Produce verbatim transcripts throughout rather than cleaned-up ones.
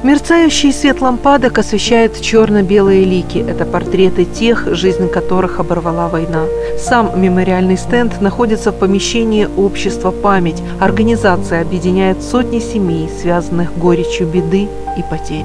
Мерцающий свет лампадок освещает черно-белые лики. Это портреты тех, жизнь которых оборвала война. Сам мемориальный стенд находится в помещении общества «Память». Организация объединяет сотни семей, связанных горечью беды и потерь.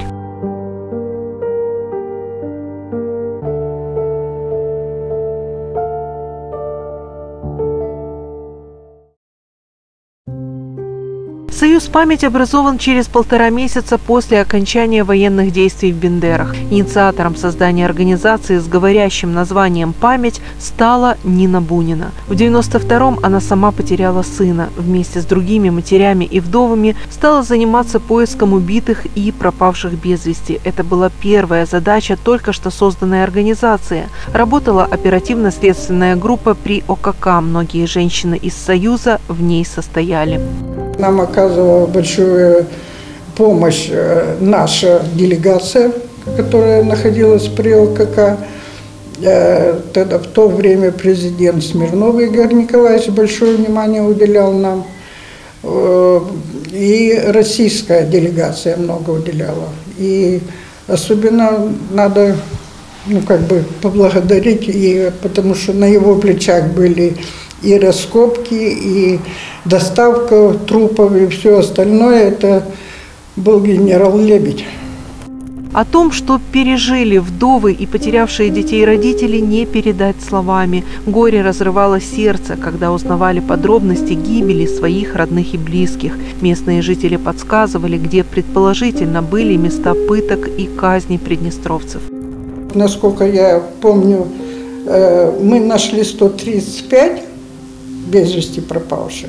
Союз «Память» образован через полтора месяца после окончания военных действий в Бендерах. Инициатором создания организации с говорящим названием «Память» стала Нина Бунина. В девяносто втором она сама потеряла сына. Вместе с другими матерями и вдовами стала заниматься поиском убитых и пропавших без вести. Это была первая задача только что созданной организации. Работала оперативно-следственная группа при О К К. Многие женщины из Союза в ней состояли. Нам оказывала большую помощь наша делегация, которая находилась при О К К. Тогда в то время президент Смирнов Игорь Николаевич большое внимание уделял нам. И российская делегация много уделяла. И особенно надо, ну, как бы поблагодарить, и, потому что на его плечах были и раскопки, и доставка трупов, и все остальное. Это был генерал Лебедь. О том, что пережили вдовы и потерявшие детей родители, не передать словами. Горе разрывало сердце, когда узнавали подробности гибели своих родных и близких. Местные жители подсказывали, где предположительно были места пыток и казней приднестровцев. Насколько я помню, мы нашли сто тридцать пять без вести пропавших.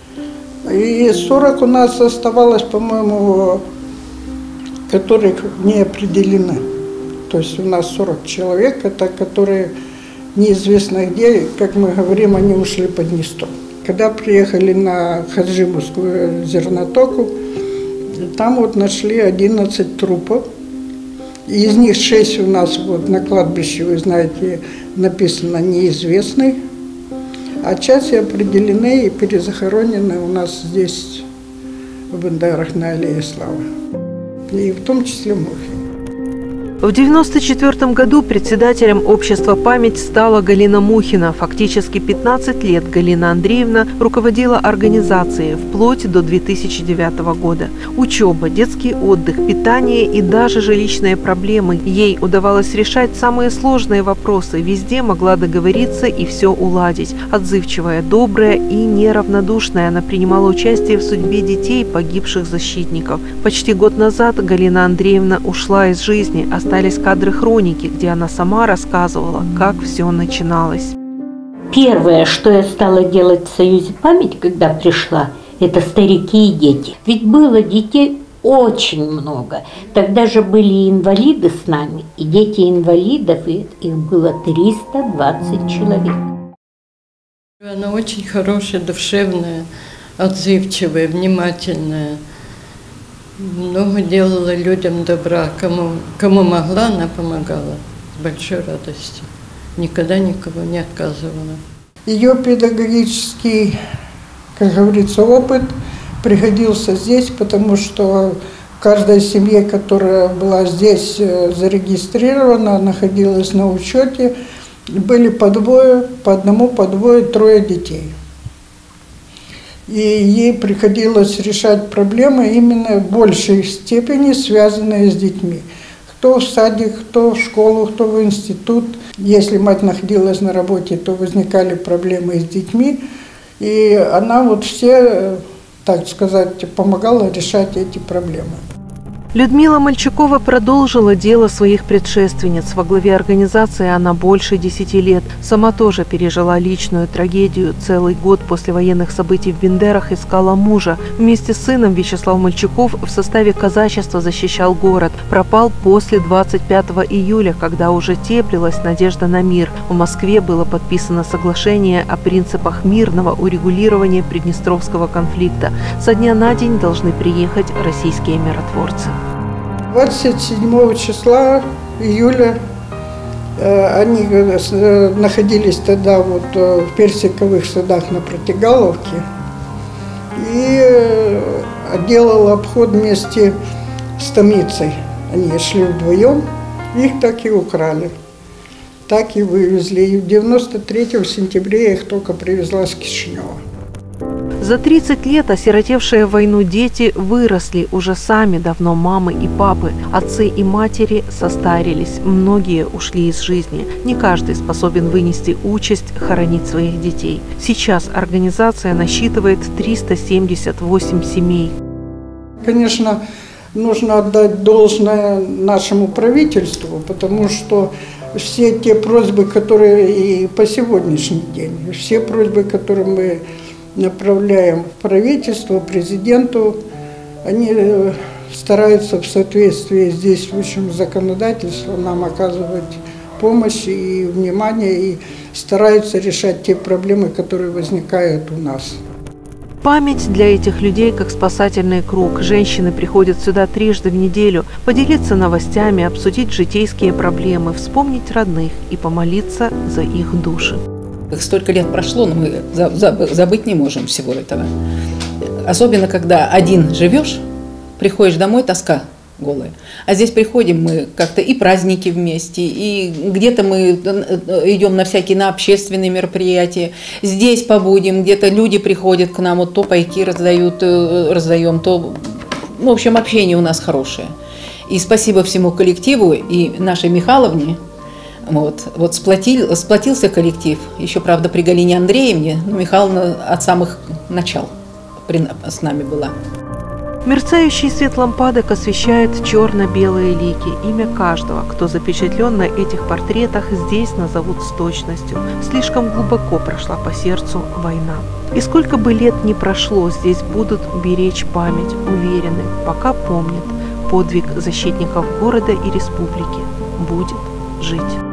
И сорок у нас оставалось, по-моему, которых не определены. То есть у нас сорок человек, это которые неизвестно где, как мы говорим, они ушли под Днестр. Когда приехали на Хаджимовскую зернотоку, там вот нашли одиннадцать трупов. Из них шесть у нас вот на кладбище, вы знаете, написано «неизвестный». А части определены и перезахоронены у нас здесь, в Бендерах, на Аллее Славы. И в том числе Мухин. В девяносто четвёртом году председателем общества «Память» стала Галина Мухина. Фактически пятнадцать лет Галина Андреевна руководила организацией вплоть до две тысячи девятого года. Учеба, детский отдых, питание и даже жилищные проблемы. Ей удавалось решать самые сложные вопросы. Везде могла договориться и все уладить. Отзывчивая, добрая и неравнодушная, она принимала участие в судьбе детей, погибших защитников. Почти год назад Галина Андреевна ушла из жизни. Остались кадры хроники, где она сама рассказывала, как все начиналось. Первое, что я стала делать в Союзе «Память», когда пришла, это старики и дети. Ведь было детей очень много. Тогда же были инвалиды с нами, и дети инвалидов, и их было триста двадцать человек. Она очень хорошая, душевная, отзывчивая, внимательная. Много делала людям добра, кому, кому могла, она помогала с большой радостью. Никогда никого не отказывала. Ее педагогический, как говорится, опыт пригодился здесь, потому что в каждой семье, которая была здесь зарегистрирована, находилась на учете, были по двое, по одному, по двое, трое детей. И ей приходилось решать проблемы именно в большей степени, связанные с детьми. Кто в садик, кто в школу, кто в институт. Если мать находилась на работе, то возникали проблемы с детьми. И она вот все, так сказать, помогала решать эти проблемы. Людмила Мальчукова продолжила дело своих предшественниц. Во главе организации она больше десяти лет. Сама тоже пережила личную трагедию. Целый год после военных событий в Бендерах искала мужа. Вместе с сыном Вячеслав Мальчуков в составе казачества защищал город. Пропал после двадцать пятого июля, когда уже теплилась надежда на мир. В Москве было подписано соглашение о принципах мирного урегулирования Приднестровского конфликта. Со дня на день должны приехать российские миротворцы. двадцать седьмого числа июля э, они э, находились тогда вот э, в Персиковых садах на Протягаловке и э, делал обход вместе с Томицей. Они шли вдвоем, их так и украли, так и вывезли. И в девяносто третьем сентября я их только привезла с Кишинева. За тридцать лет осиротевшие в войну дети выросли уже сами давно мамы и папы. Отцы и матери состарились, многие ушли из жизни. Не каждый способен вынести участь хоронить своих детей. Сейчас организация насчитывает триста семьдесят восемь семей. Конечно, нужно отдать должное нашему правительству, потому что все те просьбы, которые и по сегодняшний день, все просьбы, которые мы направляем в правительство, президенту, они стараются в соответствии с действующим законодательством нам оказывать помощь и внимание, и стараются решать те проблемы, которые возникают у нас. Память для этих людей как спасательный круг. Женщины приходят сюда трижды в неделю поделиться новостями, обсудить житейские проблемы, вспомнить родных и помолиться за их души. Столько лет прошло, но мы забыть не можем всего этого. Особенно, когда один живешь, приходишь домой, тоска голая. А здесь приходим мы как-то и праздники вместе, и где-то мы идем на всякие на общественные мероприятия. Здесь побудем, где-то люди приходят к нам, вот то пайки раздают, раздаем, то... В общем, общение у нас хорошее. И спасибо всему коллективу и нашей Михайловне. Вот, вот сплотил, сплотился коллектив, еще, правда, при Галине Андреевне, но Михайловна от самых начал при, с нами была. Мерцающий свет лампадок освещает черно-белые лики. Имя каждого, кто запечатлен на этих портретах, здесь назовут с точностью. Слишком глубоко прошла по сердцу война. И сколько бы лет ни прошло, здесь будут беречь память, уверены, пока помнят. Подвиг защитников города и республики будет жить.